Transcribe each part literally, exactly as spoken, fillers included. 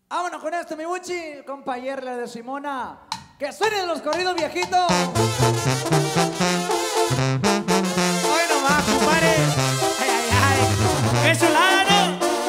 Vámonos con esto, mi buchi, compa Yerle de Simona. Que suenen los corridos viejitos. Hoy nomás, compadre. Ay, ay, ay. ¡Qué chulada, no!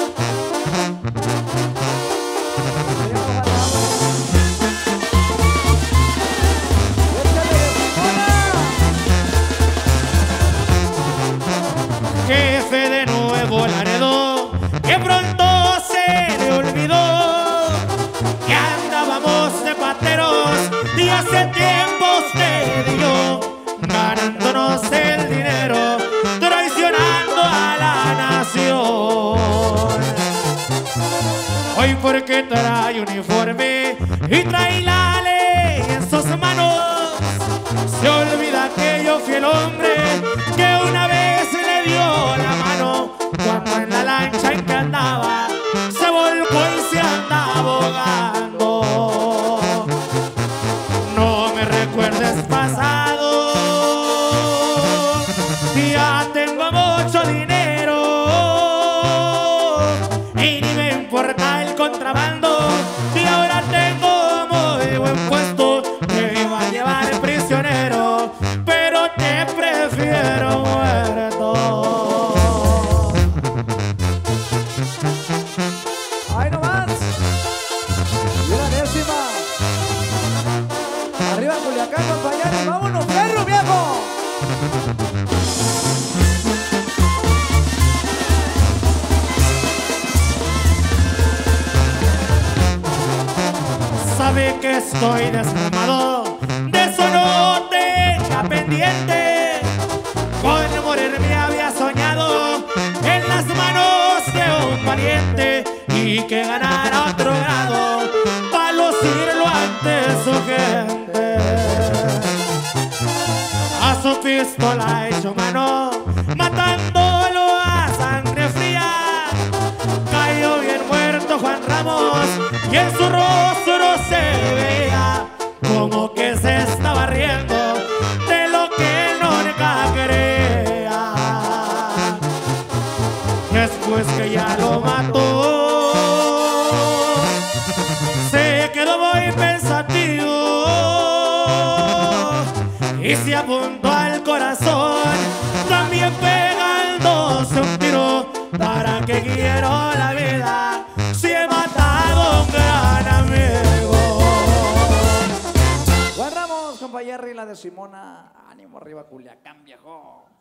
Jefe de Nuevo Laredo, que pronto se le olvidó que andábamos de pateros y hace tiempo usted y yo ganándonos el dinero, traicionando a la nación. Hoy porque trae uniforme y trae la ley en sus manos, se olvida que yo fui el hombre que una vez le dio la mano cuando en la lancha en que andaba se volcó y se anda abogando. No me recuerdes pasado, ya tengo mucho dinero y ni me importa el contrabando y ahora tengo muy buen puesto que me iba a llevar prisionero, pero te prefiero muerto. ¡Ay, no más! Y una décima. Arriba Culiacán, compañeros. ¡Vámonos, perro viejo! Sabe que estoy desarmado, de eso no tenga pendiente. Con morir me había soñado en las manos de un valiente y que ganara otro grado para lucirlo ante su gente. A su pistola hecho mano, matándolo a sangre fría, cayó bien muerto Juan Ramos y en su rostro se veía como que se estaba riendo de lo que él nunca quería. Después que ya lo mató, se quedó muy pensativo y se apuntó al corazón, también pegándose un tiro. ¿Para qué quiero la vida si he matado a un gran amigo? Juan Ramos, compa Yerle, la de Simona. Ánimo arriba, Culiacán, viejo.